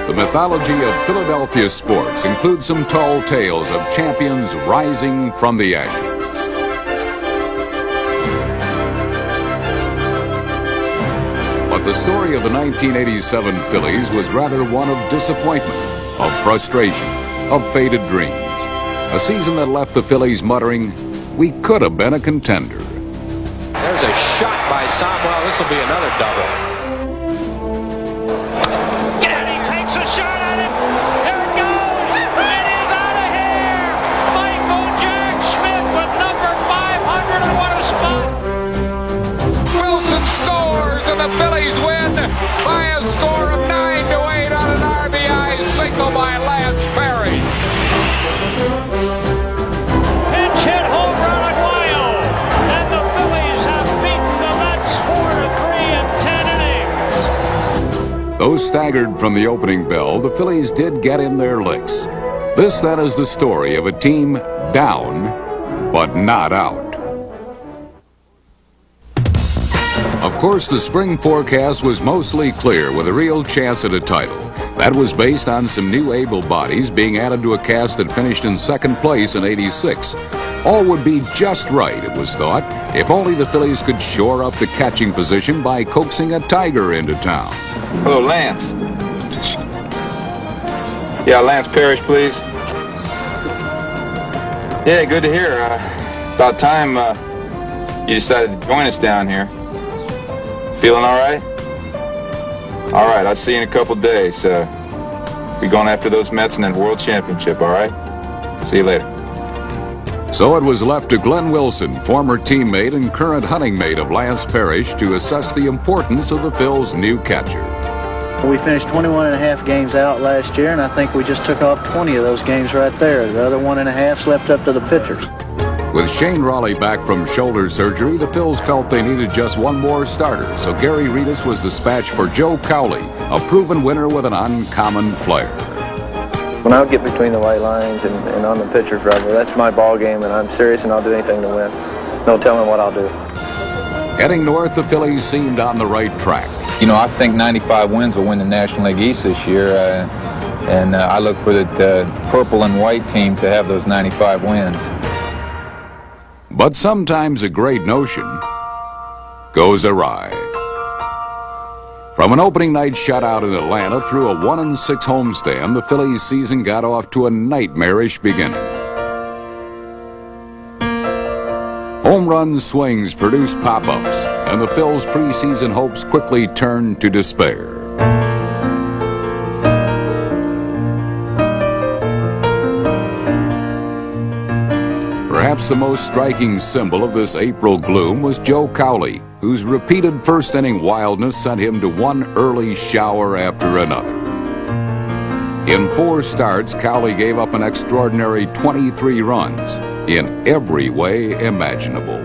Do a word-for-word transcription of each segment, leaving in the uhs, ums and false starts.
The mythology of Philadelphia sports includes some tall tales of champions rising from the ashes. But the story of the nineteen eighty-seven Phillies was rather one of disappointment, of frustration, of faded dreams. A season that left the Phillies muttering, "We could have been a contender." There's a shot by Somwell. This will be another double. And he takes a shot at it. There it goes. It is out of here. Michael Jack Schmidt with number five hundred. And what a spot. Wilson scores and the Phillies win by a score of nine to eight on an R B I single by Lance Perry. Pinch hit home run Aguayo. And the Phillies have beaten the Mets four to three in ten innings. Though staggered from the opening bell, the Phillies did get in their licks. This then is the story of a team down, but not out. Of course, the spring forecast was mostly clear with a real chance at a title. That was based on some new able bodies being added to a cast that finished in second place in eighty-six. All would be just right, it was thought, if only the Phillies could shore up the catching position by coaxing a Tiger into town. Hello, Lance. Yeah, Lance Parrish, please. Yeah, good to hear. Uh, about time uh, you decided to join us down here. Feeling all right? All right, I'll see you in a couple days. Uh, we going after those Mets in that World Championship, all right? See you later. So it was left to Glenn Wilson, former teammate and current hunting mate of Lance Parrish, to assess the importance of the Phil's new catcher. We finished twenty-one and a half games out last year, and I think we just took off twenty of those games right there. The other one and a half slept up to the pitchers. With Shane Raleigh back from shoulder surgery, the Phils felt they needed just one more starter, so Gary Reedus was dispatched for Joe Cowley, a proven winner with an uncommon flair. When I get between the white lines and, and on the pitcher's rubber, that's my ball game, and I'm serious, and I'll do anything to win. No telling what I'll do. Heading north, the Phillies seemed on the right track. You know, I think ninety-five wins will win the National League East this year, uh, and uh, I look for the uh, purple and white team to have those ninety-five wins. But sometimes a great notion goes awry. From an opening night shutout in Atlanta through a one and six homestand, the Phillies season got off to a nightmarish beginning. Home run swings produced pop-ups, and the Phils' preseason hopes quickly turned to despair. Perhaps the most striking symbol of this April gloom was Joe Cowley, whose repeated first-inning wildness sent him to one early shower after another. In four starts, Cowley gave up an extraordinary twenty-three runs in every way imaginable.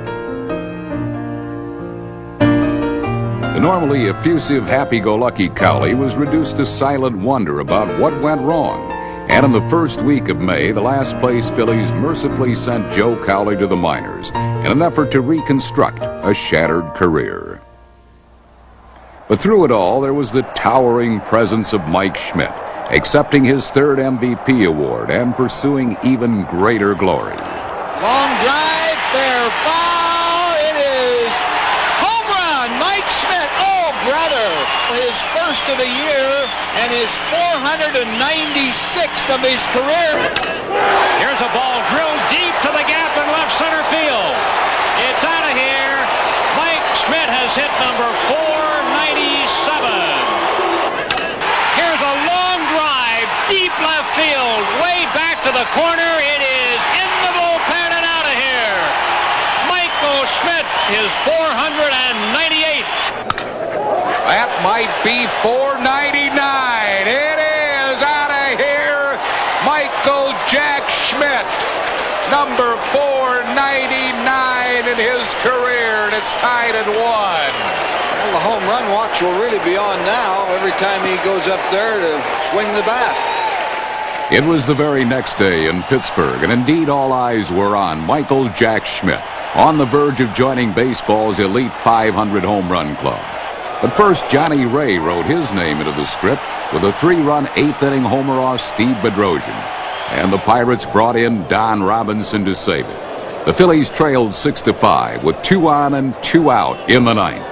The normally effusive, happy-go-lucky Cowley was reduced to silent wonder about what went wrong. And in the first week of May, the last-place Phillies mercifully sent Joe Cowley to the minors in an effort to reconstruct a shattered career. But through it all, there was the towering presence of Mike Schmidt, accepting his third M V P award and pursuing even greater glory. Long drive, fair foul. It is home run, Mike Schmidt. Oh, brother, his first of the year and his four hundred ninety-sixth of his career. Here's a ball drilled deep to the gap in left center field. It's out of here. Mike Schmidt has hit number four ninety-seven. Here's a long drive, deep left field, way back to the corner. It is in the bullpen and out of here. Michael Schmidt, his four hundred ninety-eighth. That might be four ninety-nine. It is out of here. Michael Jack Schmidt, number four ninety-nine in his career, and it's tied at one. Well, the home run watch will really be on now every time he goes up there to swing the bat. It was the very next day in Pittsburgh, and indeed all eyes were on Michael Jack Schmidt, on the verge of joining baseball's elite five hundred home run club. But first, Johnny Ray wrote his name into the script with a three-run eighth-inning homer off Steve Bedrosian. And the Pirates brought in Don Robinson to save it. The Phillies trailed six to five with two on and two out in the ninth.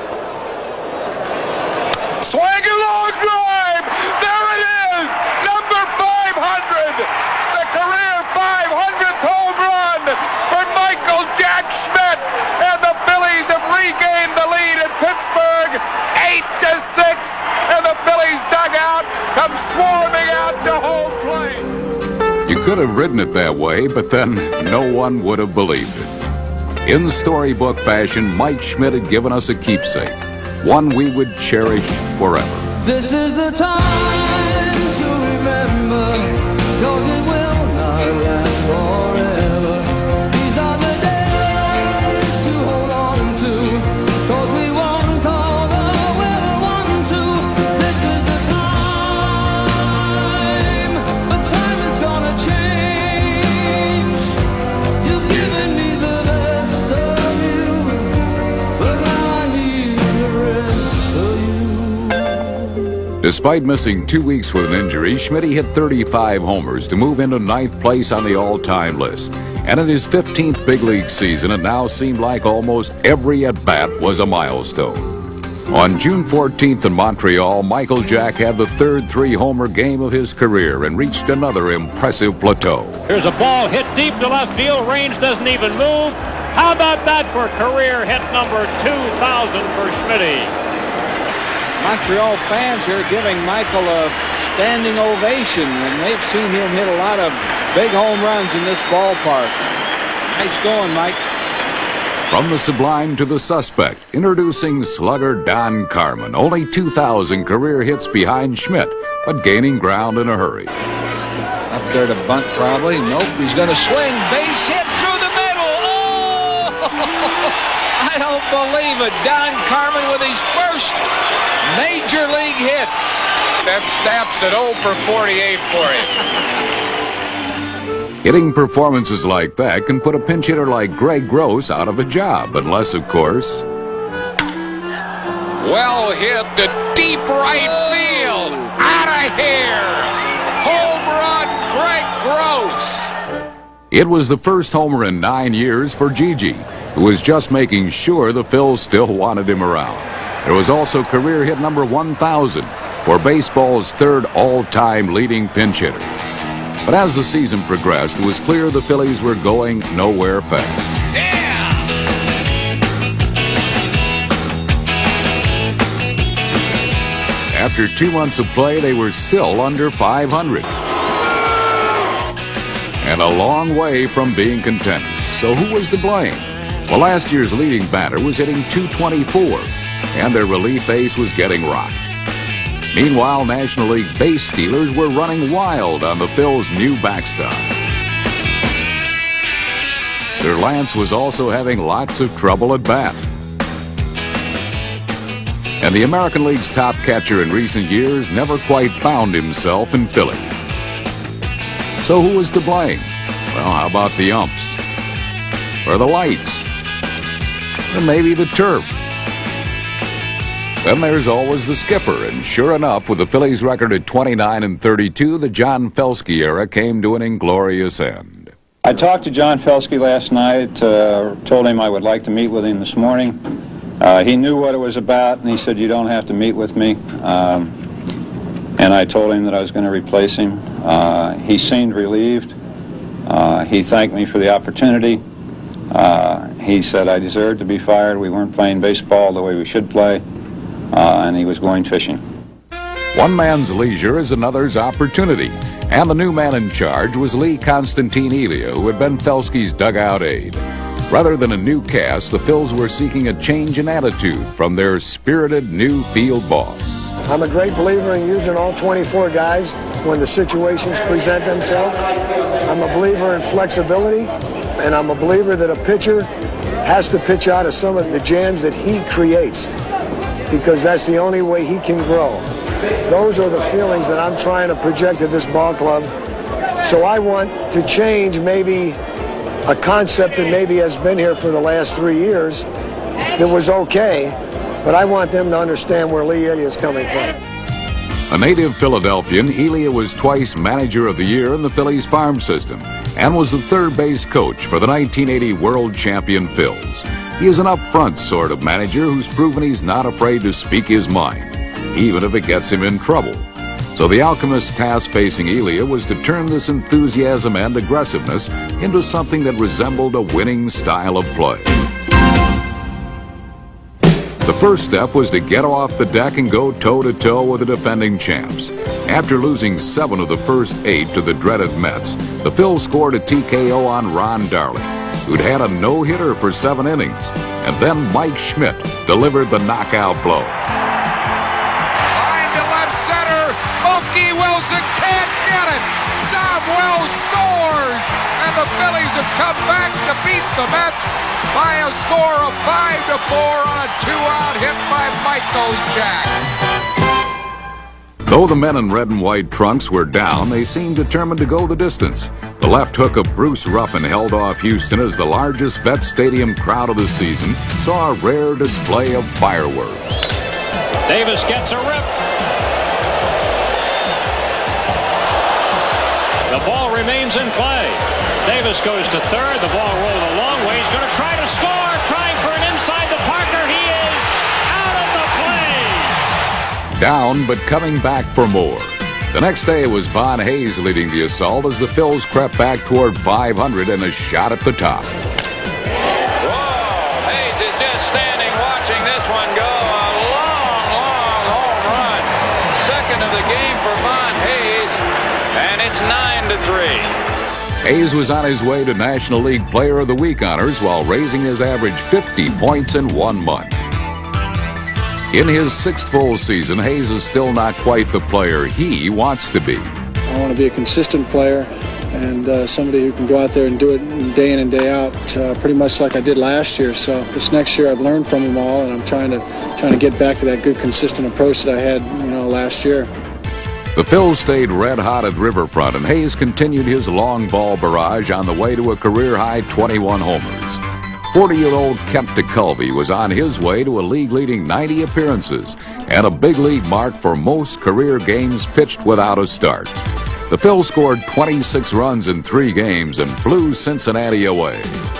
Swing and long drive! There it is! Number five hundred! The career five hundredth home run for Michael Jack Schmidt! And the Phillies have regained the lead in Pittsburgh, eight to six, and the Phillies dugout comes swarming out to home plate. You could have written it that way, but then no one would have believed it. In storybook fashion, Mike Schmidt had given us a keepsake, one we would cherish forever. This is the time to remember, 'cause it will not last forever. These are the days to hold on to, 'cause we want all the we'll want to. This is the time, but time is gonna change. You've given me the best of you, but now I need the rest of you. Despite missing two weeks with an injury, Schmidt hit thirty-five homers to move into ninth place on the all-time list. And in his fifteenth big league season, it now seemed like almost every at-bat was a milestone. On June fourteenth in Montreal, Michael Jack had the third three-homer game of his career and reached another impressive plateau. Here's a ball hit deep to left field. Range doesn't even move. How about that for career hit number two thousand for Schmidt? Montreal fans are giving Michael a standing ovation, and they've seen him hit a lot of big home runs in this ballpark. Nice going, Mike. From the sublime to the suspect, introducing slugger Don Carmen. Only two thousand career hits behind Schmidt, but gaining ground in a hurry. Up there to bunt probably. Nope, he's going to swing. Base hit through the middle. Oh! I don't believe it. Don Carmen with his first major league hit. That snaps at oh for forty-eight for him. Hitting performances like that can put a pinch hitter like Greg Gross out of a job, unless, of course... Well hit to deep right field. Out of here. Home run, Greg Gross. It was the first homer in nine years for Gigi, who was just making sure the Phils still wanted him around. There was also career hit number one thousand for baseball's third all-time leading pinch hitter. But as the season progressed, it was clear the Phillies were going nowhere fast. Yeah! After two months of play, they were still under five hundred. And a long way from being contented. So who was to blame? Well, last year's leading batter was hitting two twenty-four, and their relief ace was getting rocked. Meanwhile, National League base stealers were running wild on the Phils' new backstop. Sir Lance was also having lots of trouble at bat. And the American League's top catcher in recent years never quite found himself in Philly. So who was to blame? Well, how about the umps? Or the lights? Or maybe the turf? Then there's always the skipper, and sure enough, with the Phillies record at twenty-nine and thirty-two, the John Felski era came to an inglorious end. I talked to John Felski last night, uh, told him I would like to meet with him this morning. Uh, he knew what it was about, and he said, you don't have to meet with me. Um, and I told him that I was going to replace him. Uh, he seemed relieved. Uh, he thanked me for the opportunity. Uh, he said I deserved to be fired. We weren't playing baseball the way we should play. Uh, and he was going fishing. One man's leisure is another's opportunity, and the new man in charge was Lee Constantine Elia, who had been Felski's dugout aide. Rather than a new cast, the Phils were seeking a change in attitude from their spirited new field boss. I'm a great believer in using all twenty-four guys when the situations present themselves. I'm a believer in flexibility, and I'm a believer that a pitcher has to pitch out of some of the jams that he creates, because that's the only way he can grow. Those are the feelings that I'm trying to project at this ball club. So I want to change maybe a concept that maybe has been here for the last three years that was okay, but I want them to understand where Lee Elia is coming from. A native Philadelphian, Elia was twice Manager of the Year in the Phillies farm system and was the third base coach for the nineteen eighty World Champion Phils. He is an upfront sort of manager who's proven he's not afraid to speak his mind, even if it gets him in trouble. So the alchemist's task facing Elia was to turn this enthusiasm and aggressiveness into something that resembled a winning style of play. The first step was to get off the deck and go toe-to-toe with the defending champs. After losing seven of the first eight to the dreaded Mets, the Phils scored a T K O on Ron Darling, who'd had a no-hitter for seven innings, and then Mike Schmidt delivered the knockout blow. Line to left center, Mookie Wilson can't get it. Sam Wells scores, and the Phillies have come back to beat the Mets by a score of five to four on a two-out hit by Michael Jack. Though the men in red and white trunks were down, they seemed determined to go the distance. The left hook of Bruce Ruffin held off Houston as the largest Vet Stadium crowd of the season saw a rare display of fireworks. Davis gets a rip. The ball remains in play. Davis goes to third. The ball rolled a long way. He's going to try to score. Trying for an inside the Parker. He is out of the play. Down, but coming back for more. The next day it was Von Hayes leading the assault as the Phils crept back toward five hundred and a shot at the top. Whoa! Hayes is just standing watching this one go. A long, long home run. Second of the game for Von Hayes, and it's nine to three. Hayes was on his way to National League Player of the Week honors while raising his average fifty points in one month. In his sixth full season, Hayes is still not quite the player he wants to be. I want to be a consistent player and uh, somebody who can go out there and do it day in and day out, uh, pretty much like I did last year. So this next year I've learned from them all, and I'm trying to trying to get back to that good, consistent approach that I had, you know, last year. The Phils stayed red hot at Riverfront, and Hayes continued his long ball barrage on the way to a career-high twenty-one homers. forty-year-old Kent DeCulvey was on his way to a league-leading ninety appearances and a big league mark for most career games pitched without a start. The Phils scored twenty-six runs in three games and blew Cincinnati away.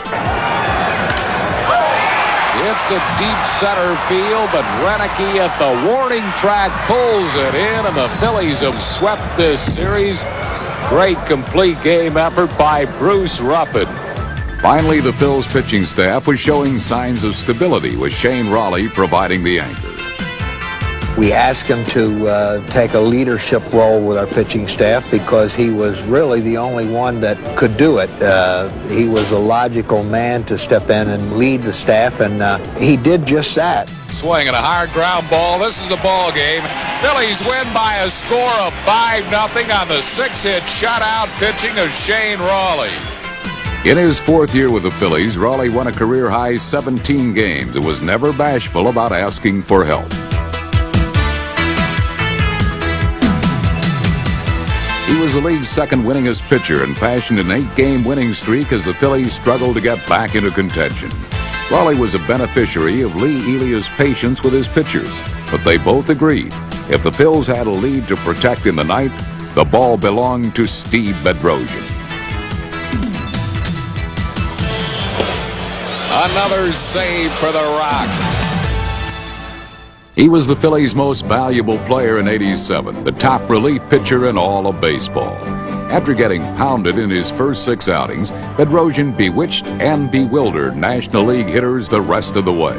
Hit to deep center field, but Renicky at the warning track pulls it in, and the Phillies have swept this series. Great complete game effort by Bruce Ruffin. Finally, the Phils pitching staff was showing signs of stability, with Shane Raleigh providing the anchor. We asked him to uh, take a leadership role with our pitching staff because he was really the only one that could do it. Uh, he was a logical man to step in and lead the staff, and uh, he did just that. Swing and a hard ground ball. This is the ball game. Phillies win by a score of five nothing on the six-hit shutout pitching of Shane Raleigh. In his fourth year with the Phillies, Raleigh won a career-high seventeen games and was never bashful about asking for help. He was the league's second winningest pitcher and fashioned an eight-game winning streak as the Phillies struggled to get back into contention. Raleigh was a beneficiary of Lee Elia's patience with his pitchers, but they both agreed if the Phils had a lead to protect in the ninth, the ball belonged to Steve Bedrosian. Another save for the Rock. He was the Phillies' most valuable player in eighty-seven, the top relief pitcher in all of baseball. After getting pounded in his first six outings, Bedrosian bewitched and bewildered National League hitters the rest of the way.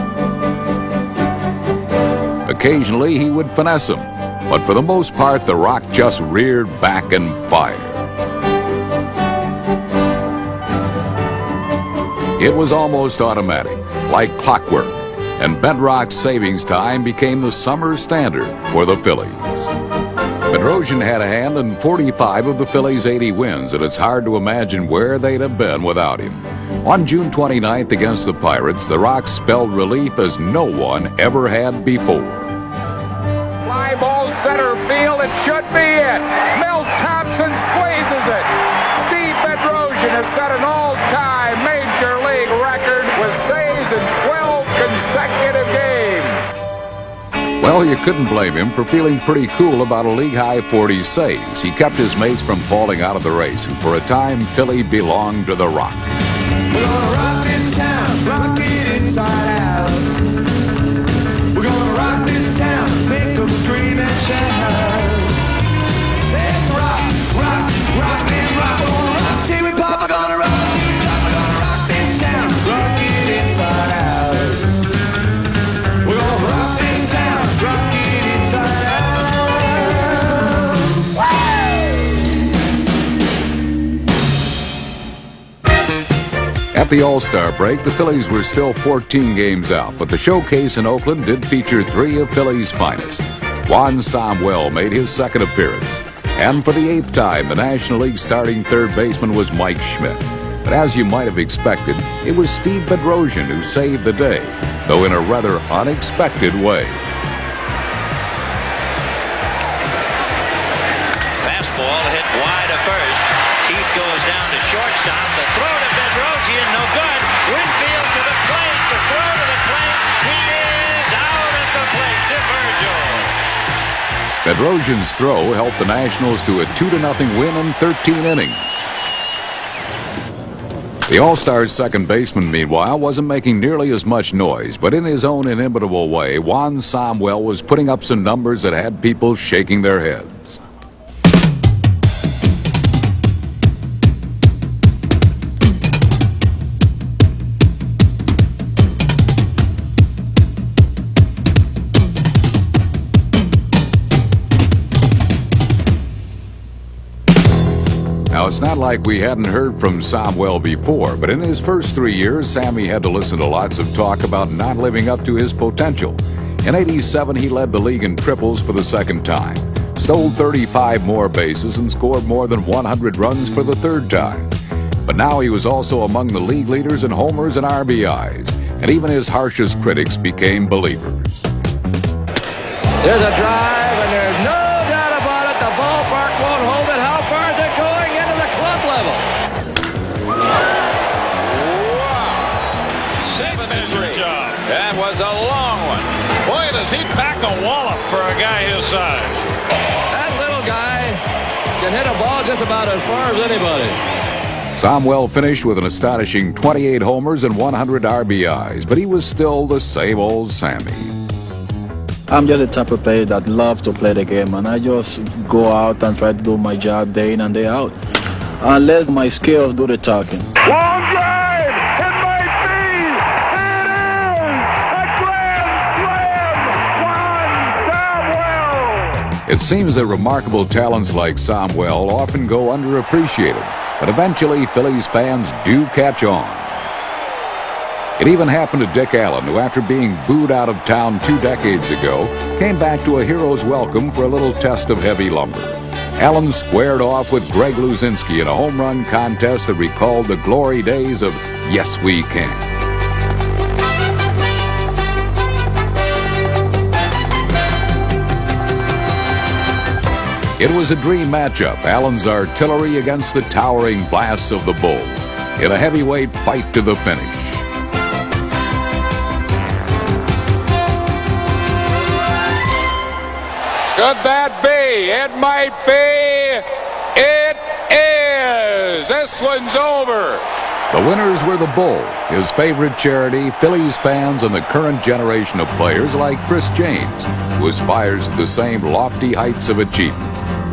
Occasionally, he would finesse them, but for the most part, the Rock just reared back and fired. It was almost automatic, like clockwork, and Bedrock's savings time became the summer standard for the Phillies. Bedrosian had a hand in forty-five of the Phillies' eighty wins, and it's hard to imagine where they'd have been without him. On June twenty-ninth against the Pirates, the Rock spelled relief as no one ever had before. Fly ball center field, it should be it. Milt Thompson squeezes it. Steve Bedrosian has set an all-time Major League record with saves in twelve consecutive games. Well, you couldn't blame him for feeling pretty cool about a league-high forty saves. He kept his mates from falling out of the race, and for a time, Philly belonged to the Rock. We're gonna rock this town, rock it inside out. We're gonna rock this town, make them scream and shout. Let's rock, rock, rock and rock. We're gonna rock till we pop. We're gonna rock till we pop. We're gonna rock this town, rock it inside out. We're gonna rock this town, rock it inside out. At the All-Star break, the Phillies were still fourteen games out, but the showcase in Oakland did feature three of Philly's finest. Juan Samuel made his second appearance, and for the eighth time, the National League starting third baseman was Mike Schmidt. But as you might have expected, it was Steve Bedrosian who saved the day, though in a rather unexpected way. Fastball hit wide at first. Keith goes down to shortstop. The throw to Bedrosian, no good. Winfield to the plate. The throw to the plate. He is out at the plate to Virgil. Bedrosian's throw helped the Nationals to a two to nothing win in thirteen innings. The All-Star's second baseman, meanwhile, wasn't making nearly as much noise, but in his own inimitable way, Juan Samuel was putting up some numbers that had people shaking their heads. Now, it's not like we hadn't heard from Samuel before, but in his first three years, Sammy had to listen to lots of talk about not living up to his potential. In eighty-seven, he led the league in triples for the second time, stole thirty-five more bases, and scored more than one hundred runs for the third time. But now he was also among the league leaders in homers and R B Is, and even his harshest critics became believers. There's a drive, and there's no doubt about it. The ballpark won't hold it. How far is it going? Into the club level. Wow. Signature job. That was a long one. Boy, does he pack a wallop for a guy his size. That little guy can hit a ball just about as far as anybody. Samuel finished with an astonishing twenty-eight homers and one hundred R B Is, but he was still the same old Sammy. I'm just the type of player that loves to play the game, and I just go out and try to do my job day in and day out. And let my skills do the talking. Long drive! It might be! It is! A grand slam! Juan Samuel! It seems that remarkable talents like Samuel often go underappreciated, but eventually Phillies fans do catch on. It even happened to Dick Allen, who after being booed out of town two decades ago, came back to a hero's welcome for a little test of heavy lumber. Allen squared off with Greg Luzinski in a home run contest that recalled the glory days of Yes We Can. It was a dream matchup, Allen's artillery against the towering blasts of the Bull, in a heavyweight fight to the finish. Could that be? It might be. It is. This one's over. The winners were the Bull, his favorite charity, Phillies fans, and the current generation of players like Chris James, who aspires to the same lofty heights of achievement.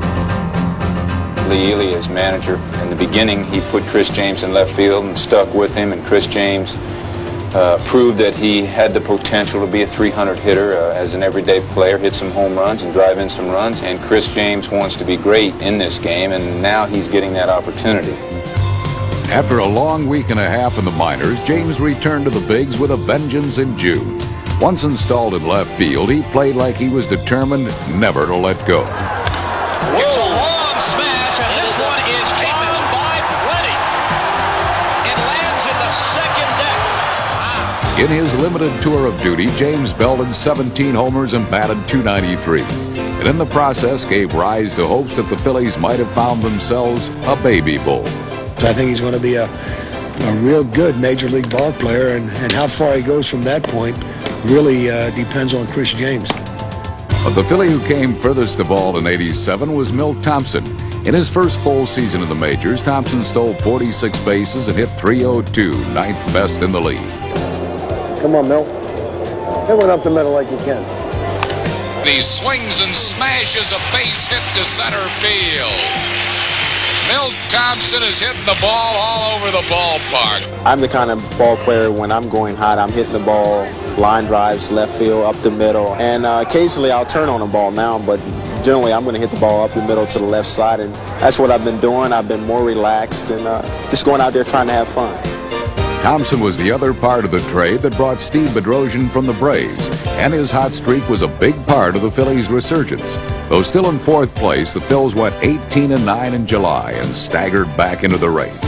Lee Ely, as manager, in the beginning, he put Chris James in left field and stuck with him, and Chris James Uh, proved that he had the potential to be a three hundred hitter uh, as an everyday player, hit some home runs and drive in some runs, and Chris James wants to be great in this game, and now he's getting that opportunity. After a long week and a half in the minors, James returned to the bigs with a vengeance in June. Once installed in left field, he played like he was determined never to let go. It's a long smash, and this one is caught by plenty. It lands in the second deck. In his limited tour of duty, James belted seventeen homers and batted two ninety-three, and in the process gave rise to hopes that the Phillies might have found themselves a baby Bull. I think he's going to be a, a real good major league ball player, and, and how far he goes from that point really uh, depends on Chris James. But the Philly who came furthest of all in eighty-seven was Milt Thompson. In his first full season in the majors, Thompson stole forty-six bases and hit three oh two, ninth best in the league. Come on, Milt. Hit one up the middle like you can. He swings and smashes a base hit to center field. Milt Thompson is hitting the ball all over the ballpark. I'm the kind of ball player, when I'm going hot, I'm hitting the ball, line drives, left field, up the middle. And uh, occasionally I'll turn on the ball now, but generally I'm going to hit the ball up the middle to the left side. And that's what I've been doing. I've been more relaxed and uh, just going out there trying to have fun. Thompson was the other part of the trade that brought Steve Bedrosian from the Braves, and his hot streak was a big part of the Phillies' resurgence. Though still in fourth place, the Phils went eighteen and nine in July and staggered back into the race.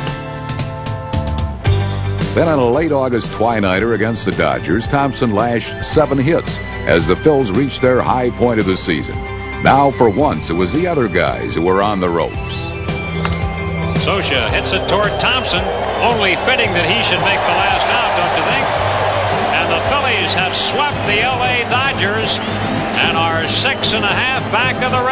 Then on a late August twilighter against the Dodgers, Thompson lashed seven hits as the Phils reached their high point of the season. Now, for once, it was the other guys who were on the ropes. Scioscia hits it toward Thompson. Only fitting that he should make the last out, don't you think? And the Phillies have swept the L A Dodgers and are six and a half back of the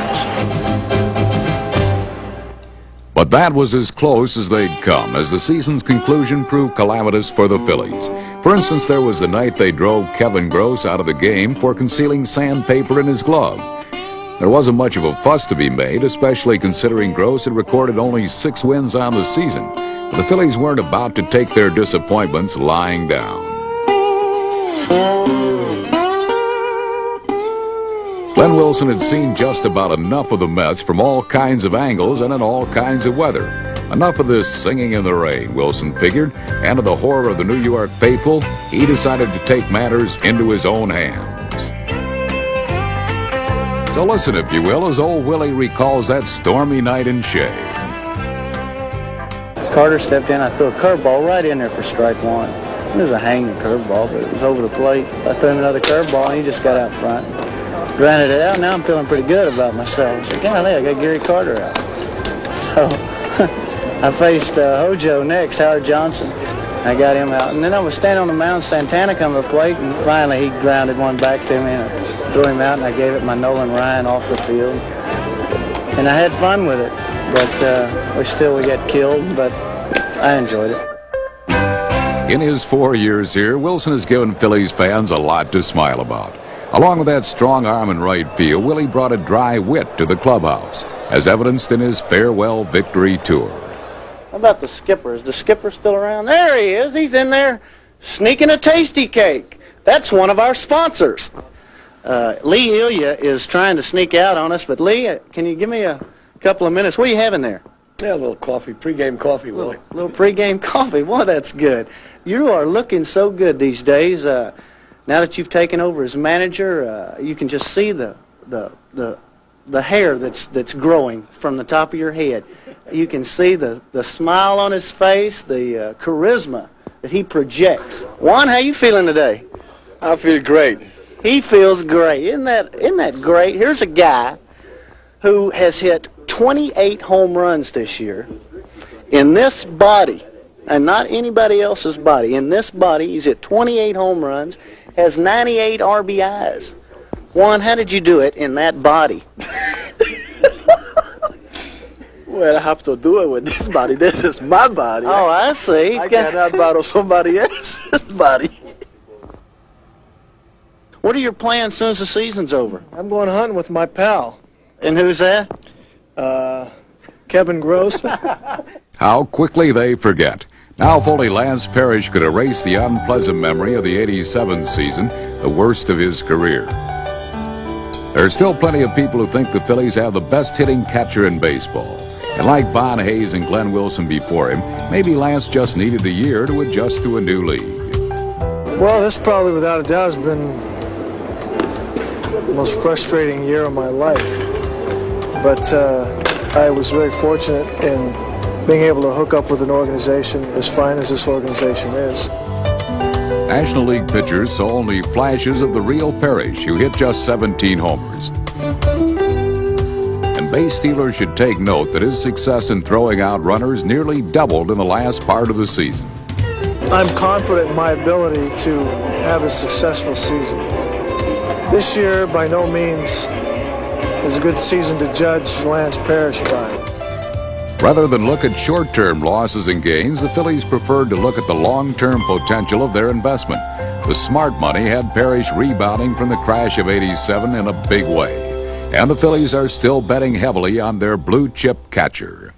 Redbirds. But that was as close as they'd come, as the season's conclusion proved calamitous for the Phillies. For instance, there was the night they drove Kevin Gross out of the game for concealing sandpaper in his glove. There wasn't much of a fuss to be made, especially considering Gross had recorded only six wins on the season. But the Phillies weren't about to take their disappointments lying down. Glenn Wilson had seen just about enough of the Mets from all kinds of angles and in all kinds of weather. Enough of this singing in the rain, Wilson figured, and to the horror of the New York faithful, he decided to take matters into his own hands. So listen, if you will, as old Willie recalls that stormy night in Shea. Carter stepped in. I threw a curveball right in there for strike one. It was a hanging curveball, but it was over the plate. I threw him another curveball, and he just got out front. Grounded it out. Now I'm feeling pretty good about myself. So, golly, I got Gary Carter out. So I faced uh, Hojo next, Howard Johnson. I got him out. And then I was standing on the mound. Santana come to the plate, and finally he grounded one back to me. And I threw him out, and I gave it my Nolan Ryan off the field. And I had fun with it. But uh, we still we got killed, but I enjoyed it. In his four years here, Wilson has given Phillies fans a lot to smile about. Along with that strong arm in right field, Willie brought a dry wit to the clubhouse, as evidenced in his farewell victory tour. How about the skipper? Is the skipper still around? There he is. He's in there sneaking a tasty cake. That's one of our sponsors. Uh, Lee Ilya is trying to sneak out on us, but Lee, uh, can you give me a couple of minutes? What are you having there? Yeah, a little coffee, pregame coffee, Willie. A little pregame coffee. Well, that's good. You are looking so good these days. Uh, now that you've taken over as manager, uh, you can just see the the the the hair that's that's growing from the top of your head. You can see the the smile on his face, the uh, charisma that he projects. Juan, how you feeling today? I feel great. He feels great. Isn't that isn't that great? Here's a guy who has hit twenty-eight home runs this year in this body, and not anybody else's body. In this body, he's hit twenty-eight home runs, has ninety-eight R B Is. Juan, how did you do it in that body? Well, I have to do it with this body. This is my body. Oh, I see. I cannot battle somebody else's body. What are your plans as soon as the season's over? I'm going hunting with my pal. And who's that? Uh, Kevin Gross. How quickly they forget. Now, if only Lance Parrish could erase the unpleasant memory of the eighty-seven season, the worst of his career. There are still plenty of people who think the Phillies have the best hitting catcher in baseball. And like Bon Hayes and Glenn Wilson before him, maybe Lance just needed a year to adjust to a new league. Well, this probably, without a doubt, has been the most frustrating year of my life. But uh, I was very fortunate in being able to hook up with an organization as fine as this organization is. National League pitchers saw only flashes of the real Parrish, who hit just seventeen homers. And base stealers should take note that his success in throwing out runners nearly doubled in the last part of the season. I'm confident in my ability to have a successful season. This year, by no means, is a good season to judge Lance Parrish by. Rather than look at short-term losses and gains, the Phillies preferred to look at the long-term potential of their investment. The smart money had Parrish rebounding from the crash of eighty-seven in a big way. And the Phillies are still betting heavily on their blue-chip catcher.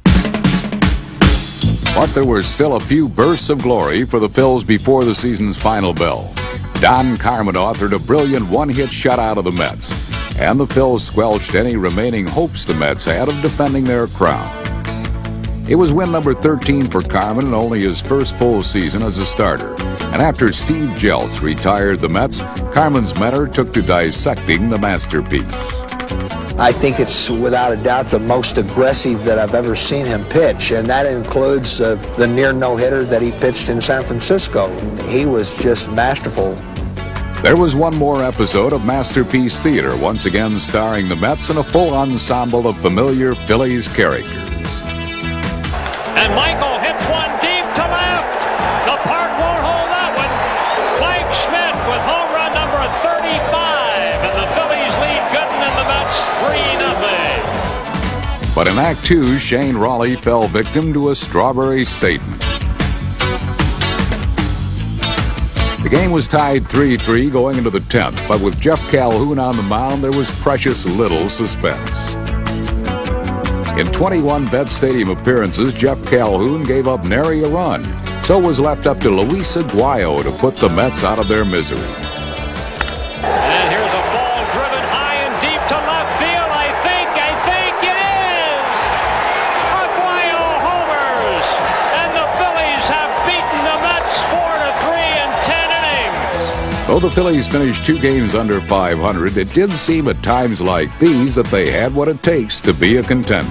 But there were still a few bursts of glory for the Phils before the season's final bell. Don Carmen authored a brilliant one-hit shutout of the Mets, and the Phils squelched any remaining hopes the Mets had of defending their crown. It was win number thirteen for Carmen and only his first full season as a starter. And after Steve Jeltz retired the Mets, Carmen's mentor took to dissecting the masterpiece. I think it's without a doubt the most aggressive that I've ever seen him pitch, and that includes uh, the near no-hitter that he pitched in San Francisco. He was just masterful. There was one more episode of Masterpiece Theater, once again starring the Mets and a full ensemble of familiar Phillies characters. And Michael hits one deep to left. The park won't hold that one. Mike Schmidt with home run number thirty-five, and the Phillies lead Gooden and the Mets three nothing. But in Act Two, Shane Raleigh fell victim to a strawberry statement. The game was tied three three going into the tenth, but with Jeff Calhoun on the mound, there was precious little suspense. In twenty-one Vet Stadium appearances, Jeff Calhoun gave up nary a run, so it was left up to Luis Aguayo to put the Mets out of their misery. And here's a ball driven high and deep to left field. I think, I think it is! Aguayo homers! And the Phillies have beaten the Mets four to three in ten innings! Though the Phillies finished two games under five hundred, it did seem at times like these that they had what it takes to be a contender.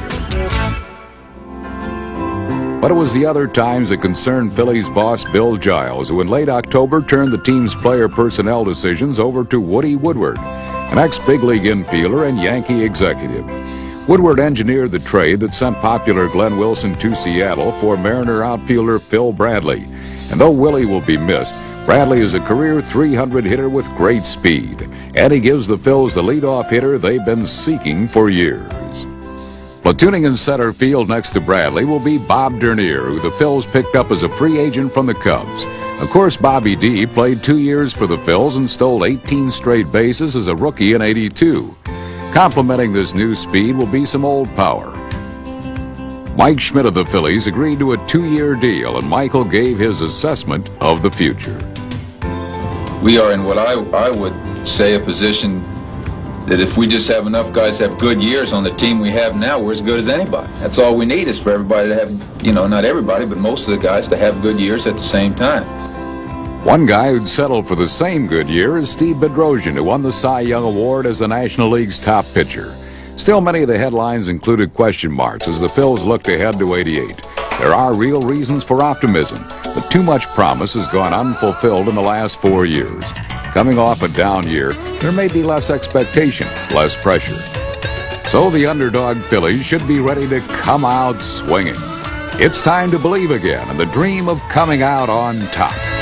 But it was the other times that concerned Phillies boss Bill Giles, who in late October turned the team's player personnel decisions over to Woody Woodward, an ex-big league infielder and Yankee executive. Woodward engineered the trade that sent popular Glenn Wilson to Seattle for Mariner outfielder Phil Bradley. And though Willie will be missed, Bradley is a career three hundred hitter with great speed, and he gives the Phils the leadoff hitter they've been seeking for years. Platooning in center field next to Bradley will be Bob Dernier, who the Phils picked up as a free agent from the Cubs. Of course, Bobby D played two years for the Phils and stole eighteen straight bases as a rookie in eighty-two. Complementing this new speed will be some old power. Mike Schmidt of the Phillies agreed to a two-year deal, and Michael gave his assessment of the future. We are in what I, I would say a position that if we just have enough guys have good years on the team we have now, we're as good as anybody. That's all we need is for everybody to have, you know, not everybody, but most of the guys to have good years at the same time. One guy who'd settled for the same good year is Steve Bedrosian, who won the Cy Young Award as the National League's top pitcher. Still, many of the headlines included question marks as the Phils looked ahead to eighty-eight. There are real reasons for optimism, but too much promise has gone unfulfilled in the last four years. Coming off a down year, there may be less expectation, less pressure. So the underdog Phillies should be ready to come out swinging. It's time to believe again in the dream of coming out on top.